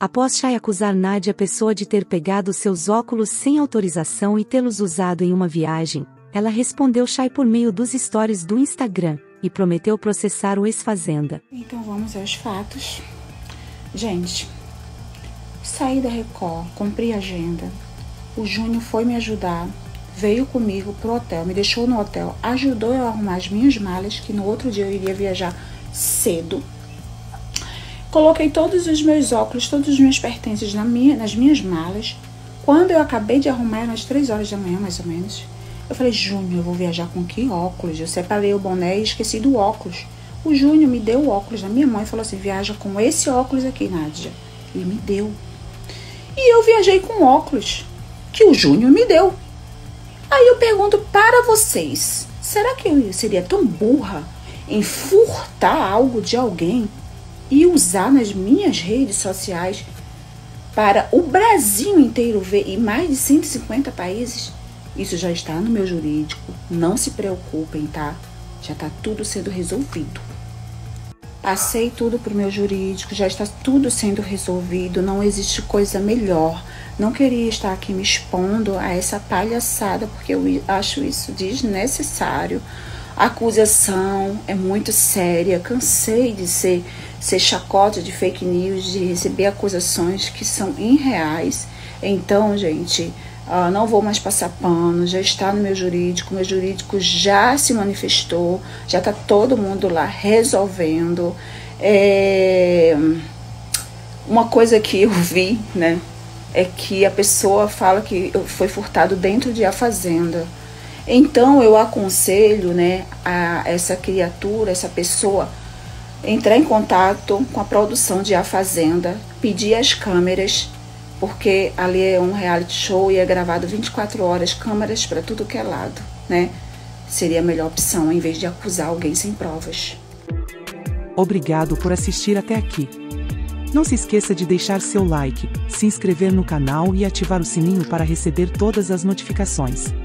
Após Chay acusar Nádia Pessoa de ter pegado seus óculos sem autorização e tê-los usado em uma viagem, ela respondeu Chay por meio dos stories do Instagram e prometeu processar o ex-fazenda. Então vamos aos fatos. Gente, saí da Record, cumpri a agenda. O Júnior foi me ajudar, veio comigo pro hotel, me deixou no hotel, ajudou eu a arrumar as minhas malas, que no outro dia eu iria viajar cedo. Coloquei todos os meus óculos, todos os meus pertences nas minhas malas. Quando eu acabei de arrumar, eram as 3 horas da manhã, mais ou menos. Eu falei, Júnior, eu vou viajar com que óculos? Eu separei o boné e esqueci do óculos. O Júnior me deu o óculos na minha mão e falou assim, viaja com esse óculos aqui, Nádia. Ele me deu. E eu viajei com óculos que o Júnior me deu. Aí eu pergunto para vocês, será que eu seria tão burra em furtar algo de alguém e usar nas minhas redes sociais para o Brasil inteiro ver e mais de 150 países? Isso já está no meu jurídico, não se preocupem, tá? Já está tudo sendo resolvido. Passei tudo para o meu jurídico, já está tudo sendo resolvido, não existe coisa melhor. Não queria estar aqui me expondo a essa palhaçada, porque eu acho isso desnecessário. A acusação é muito séria, cansei de ser chacota de fake news, de receber acusações que são irreais. Então, gente, não vou mais passar pano, já está no meu jurídico já se manifestou, já está todo mundo lá resolvendo. Uma coisa que eu vi, né, é que a pessoa fala que foi furtado dentro de A Fazenda. Então eu aconselho, né, a essa criatura, essa pessoa, entrar em contato com a produção de A Fazenda, pedir as câmeras, porque ali é um reality show e é gravado 24 horas, câmeras para tudo que é lado, né? Seria a melhor opção, em vez de acusar alguém sem provas. Obrigado por assistir até aqui. Não se esqueça de deixar seu like, se inscrever no canal e ativar o sininho para receber todas as notificações.